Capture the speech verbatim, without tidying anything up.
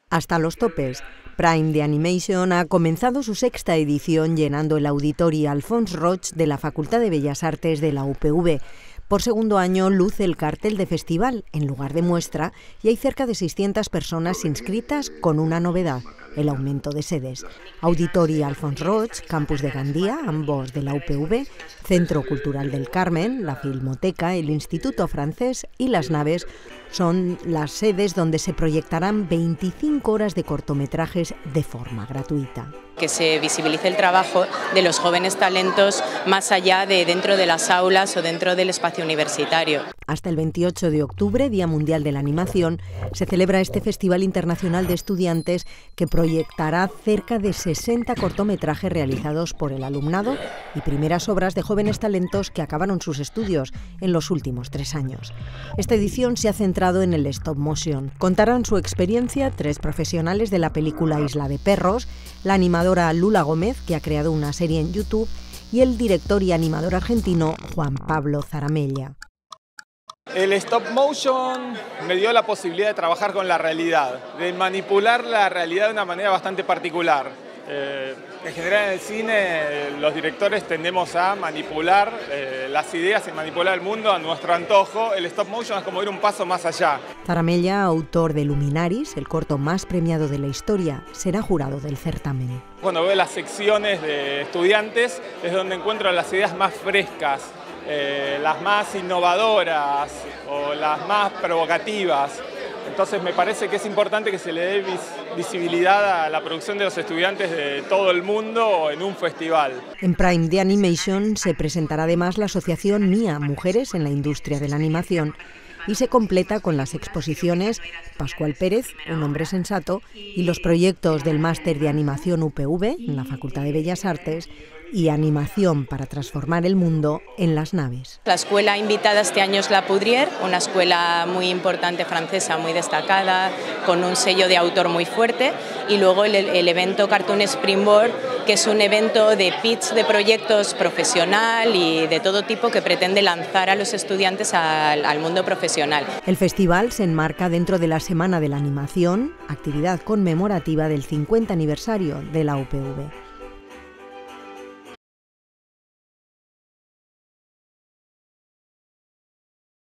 Hasta los topes. Prime de Animation ha comenzado su sexta edición llenando el Auditorio Alfons Roig de la Facultad de Bellas Artes de la U P V. Por segundo año luce el cartel de festival en lugar de muestra y hay cerca de seiscientas personas inscritas con una novedad, el aumento de sedes. Auditorio Alfons Roig, Campus de Gandía, ambos de la U P V, Centro Cultural del Carmen, la Filmoteca, el Instituto Francés y Las Naves son las sedes donde se proyectarán veinticinco horas de cortometrajes de forma gratuita. Que se visibilice el trabajo de los jóvenes talentos más allá de dentro de las aulas o dentro del espacio universitario. Hasta el veintiocho de octubre, Día Mundial de la Animación, se celebra este Festival Internacional de Estudiantes que proyectará cerca de sesenta cortometrajes realizados por el alumnado y primeras obras de jóvenes talentos que acabaron sus estudios en los últimos tres años. Esta edición se ha centrado en el stop motion. Contarán su experiencia tres profesionales de la película Isla de Perros, la animadora Lula Gómez, que ha creado una serie en YouTube, y el director y animador argentino Juan Pablo Zaramella. El stop motion me dio la posibilidad de trabajar con la realidad, de manipular la realidad de una manera bastante particular. Eh, en general en el cine los directores tendemos a manipular eh, las ideas y manipular el mundo a nuestro antojo. El stop motion es como ir un paso más allá. Zaramella, autor de Luminaris, el corto más premiado de la historia, será jurado del certamen. Cuando veo las secciones de estudiantes es donde encuentro las ideas más frescas, eh, las más innovadoras o las más provocativas. Entonces me parece que es importante que se le dé vis visibilidad a la producción de los estudiantes de todo el mundo en un festival. En Prime de Animation se presentará además la asociación MIA, Mujeres en la Industria de la Animación, y se completa con las exposiciones Pascual Pérez, Un hombre sensato, y los proyectos del Máster de Animación U P V en la Facultad de Bellas Artes y Animación para transformar el mundo en Las Naves. La escuela invitada este año es La Poudrière, una escuela muy importante francesa, muy destacada, con un sello de autor muy fuerte, y luego el, el evento Cartoon Springboard, que es un evento de pitch de proyectos profesional y de todo tipo que pretende lanzar a los estudiantes al, al mundo profesional. El festival se enmarca dentro de la Semana de la Animación, actividad conmemorativa del cincuenta aniversario de la U P V.